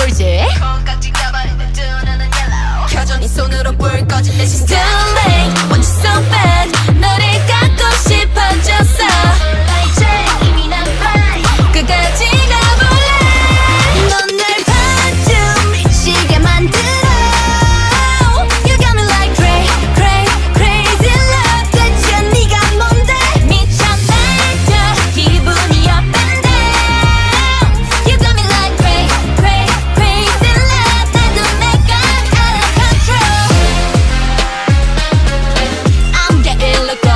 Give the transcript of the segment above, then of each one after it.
울지 콩깍지 가버리는 두 눈은 yellow 켜져 네 손으로 불 꺼진 내 심장 Too late, want you so bad 너를 갖고 싶어졌어 몰라 이제 이미 난 fly 끝까지 가볼래 넌 날 봐줘 미치게 만들어 You got me like crazy love 대체 네가 뭔데 미쳐 날려 기분이 up and down You got me like crazy love 나도 내가 out of control I'm getting loco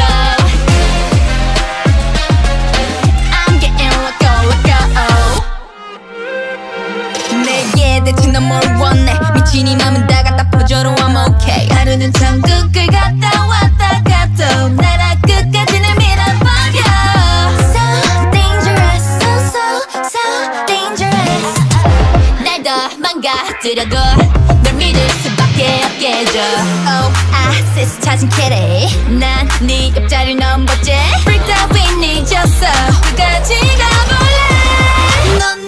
I'm getting loco 내게 대체 넌 뭘 원해 미친 이 맘은 다 갖다 퍼줘도 I'm okay 하루는 천국을 갔다 왔다 가도 나라 끝까지는 밀어버려 So dangerous so dangerous 날 더 망가뜨려도 널 믿을 수밖에 없게 해줘 Oh 아세스 찾은 캐리 난 네 옆자리를 넘봤지 Freaked out we need your soul 끝까지 가볼래 넌